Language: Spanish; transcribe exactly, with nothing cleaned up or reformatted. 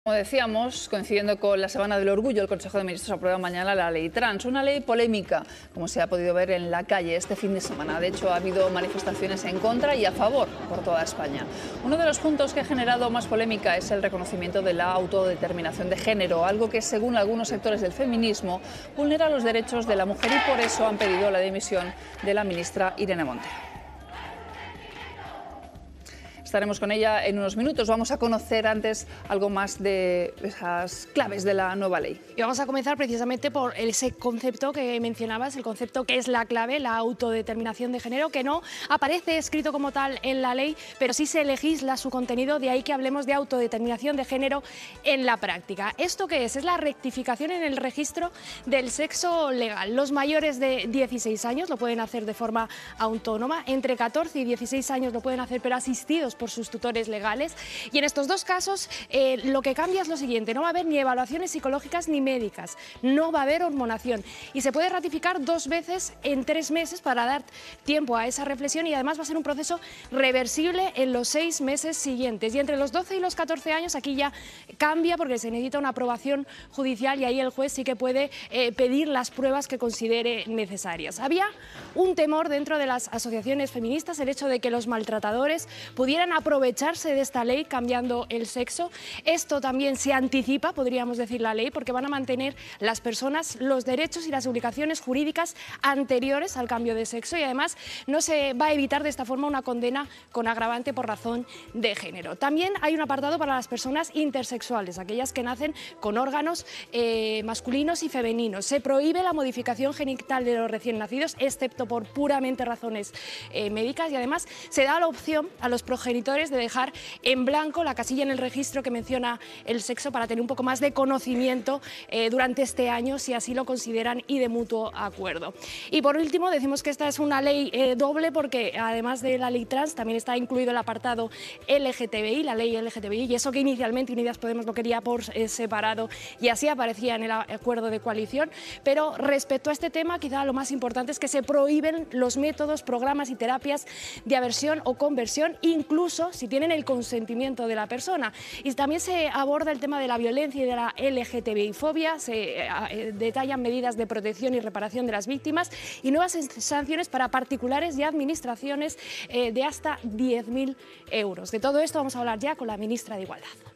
Como decíamos, coincidiendo con la Semana del Orgullo, el Consejo de Ministros aprueba mañana la ley trans, una ley polémica, como se ha podido ver en la calle este fin de semana. De hecho, ha habido manifestaciones en contra y a favor por toda España. Uno de los puntos que ha generado más polémica es el reconocimiento de la autodeterminación de género, algo que, según algunos sectores del feminismo, vulnera los derechos de la mujer y por eso han pedido la dimisión de la ministra Irene Montero. Estaremos con ella en unos minutos. Vamos a conocer antes algo más de esas claves de la nueva ley. Y vamos a comenzar precisamente por ese concepto que mencionabas, el concepto que es la clave, la autodeterminación de género, que no aparece escrito como tal en la ley, pero sí se legisla su contenido, de ahí que hablemos de autodeterminación de género en la práctica. ¿Esto qué es? Es la rectificación en el registro del sexo legal. Los mayores de dieciséis años lo pueden hacer de forma autónoma, entre catorce y dieciséis años lo pueden hacer pero asistidos por sus tutores legales, y en estos dos casos eh, lo que cambia es lo siguiente: no va a haber ni evaluaciones psicológicas ni médicas, no va a haber hormonación y se puede ratificar dos veces en tres meses para dar tiempo a esa reflexión, y además va a ser un proceso reversible en los seis meses siguientes. Y entre los doce y los catorce años aquí ya cambia porque se necesita una aprobación judicial y ahí el juez sí que puede eh, pedir las pruebas que considere necesarias. Había un temor dentro de las asociaciones feministas, el hecho de que los maltratadores pudieran aprovecharse de esta ley cambiando el sexo. Esto también se anticipa, podríamos decir, la ley, porque van a mantener las personas los derechos y las obligaciones jurídicas anteriores al cambio de sexo, y además no se va a evitar de esta forma una condena con agravante por razón de género. También hay un apartado para las personas intersexuales, aquellas que nacen con órganos eh, masculinos y femeninos. Se prohíbe la modificación genital de los recién nacidos, excepto por puramente razones eh, médicas, y además se da la opción a los progenitores de dejar en blanco la casilla en el registro que menciona el sexo para tener un poco más de conocimiento eh, durante este año, si así lo consideran y de mutuo acuerdo. Y por último decimos que esta es una ley eh, doble porque además de la ley trans también está incluido el apartado L G T B I, la ley L G T B I, y eso que inicialmente Unidas Podemos lo quería por eh, separado y así aparecía en el acuerdo de coalición, pero respecto a este tema quizá lo más importante es que se prohíben los métodos, programas y terapias de aversión o conversión, incluso si tienen el consentimiento de la persona. Y también se aborda el tema de la violencia y de la L G T B I fobia, se eh, detallan medidas de protección y reparación de las víctimas y nuevas sanciones para particulares y administraciones eh, de hasta diez mil euros. De todo esto vamos a hablar ya con la ministra de Igualdad.